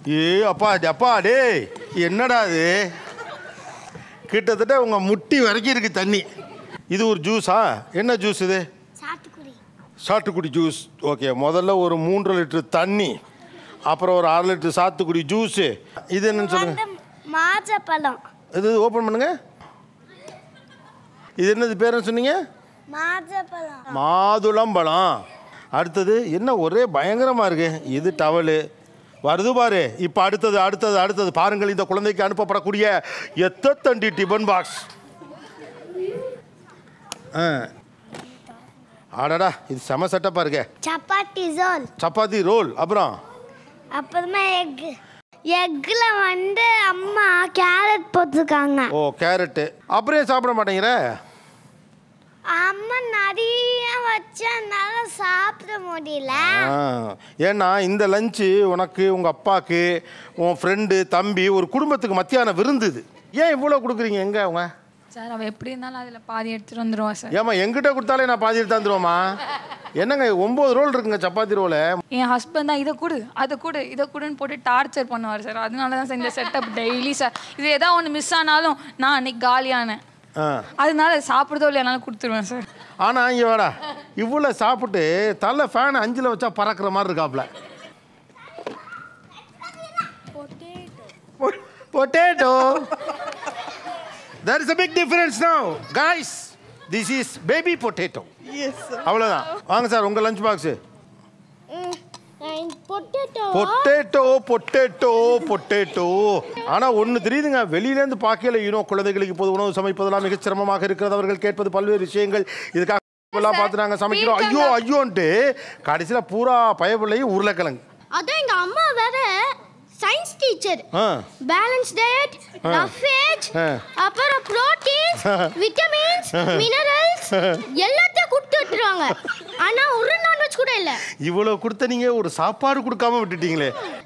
ஏ அப்பா அப்பா டேய் என்னடா இது கிட்டத்தட்ட உங்கள் முட்டி வரைக்கும் இருக்குது தண்ணி. இது ஒரு ஜூஸா? என்ன ஜூஸ் இது? சாத்துக்குடி ஜூஸ். ஓகே, முதல்ல ஒரு 3 லிட்டர் தண்ணி, அப்புறம் ஒரு 1/2 லிட்டர் சாத்துக்குடி ஜூஸு. இது என்னன்னு சொல்லுங்க? மாதுளம்பழம். இது ஓப்பன் பண்ணுங்க. இது என்னது பேருன்னு சொன்னீங்க? மாதுளம்பழம். அடுத்தது என்ன ஒரே பயங்கரமாக இருக்கு. இது டவலு வருது பாரு. இப்போ அடுத்தது அடுத்தது அடுத்தது பாருங்கள். இந்த குழந்தைக்கு அனுப்பப்படக்கூடிய எத்தண்டி டிபன் பாக்ஸ். ஆடாடா இது செம செட்டப்பா இருக்க. சப்பாத்தி ரோல். அப்புறமா எக்ல அம்மா கேரட் போட்டுருக்காங்க. ஓ கேரட்டு. அப்புறம் சாப்பிட மாட்டேங்கிற? அம்மா நிறைய வச்சனால சாப்பிட முடியல. ஏன்னா இந்த லஞ்சு உனக்கு உங்கள் அப்பாவுக்கு உன் ஃப்ரெண்டு தம்பி ஒரு குடும்பத்துக்கு மத்தியான விருந்து. இது ஏன் இவ்வளோ கொடுக்குறீங்க? எங்கே அவங்க சார் அவள் எப்படி இருந்தாலும் அதில் பாதி எடுத்துகிட்டு வந்துடுவான் சார். ஏம்மா எங்கிட்ட கொடுத்தாலே நான் பாதி எடுத்து வந்துடுவோமா? என்னங்க 9 ரோல் இருக்குங்க சப்பாத்தி ரோலு. என் ஹஸ்பண்ட் தான் இதை கொடு அதை கொடு இதை கொடுன்னு போட்டு டார்ச்சர் பண்ணுவார் சார். அதனால தான் சார் இந்த செட்டப் டெய்லி சார். இது ஏதாவது ஒன்று மிஸ் ஆனாலும் நான் அன்னைக்கு காலியானேன், அதனால சாப்பிட்றதோ இல்லைனாலும் கொடுத்துருவேன் சார். ஆனால் இங்கே வேடா இவ்வளோ சாப்பிட்டு தலை ஃபேன் 5ல் வச்சா பறக்கிற மாதிரி இருக்காப்ல. Potato. There is a big difference now, guys. This is baby potato. Yes sir. அவ்வளவுதான். வாங்க சார் உங்க லஞ்ச் பாக்ஸ். பொட்டேட்டோ. ஆனா ஒண்ணு தெரியுதுங்க, வெளியில இருந்து பார்க்கல குழந்தைகளுக்கு இப்போது உணவு சமைப்பதெல்லாம் மிகச் சிரமமாக இருக்கிறது. அவர்கள் கேட்பது பல்வேறு விஷயங்கள். இதுக்காக எல்லாம் பார்த்து நாங்க சமைக்கிறோம். ஐயோன்ட்டு கடைசியில பூரா பயபிள்ளையும் உருளைக்கிழங்கு. அதான் எங்க அம்மா வேற சயின்ஸ் டீச்சர். பேலன்ஸ் டயட், நஃபேட், அப்புறம் புரோட்டீன்ஸ், விட்டமின்ஸ், மினரல்ஸ் எல்லாத்தையும் கொடுத்துட்றாங்க. ஆனா ஒரு நான்வெஜ் கூட இல்ல. இவ்வளவு கொடுத்த நீங்க ஒரு சாப்பாடு கொடுக்காம விட்டுட்டீங்களே.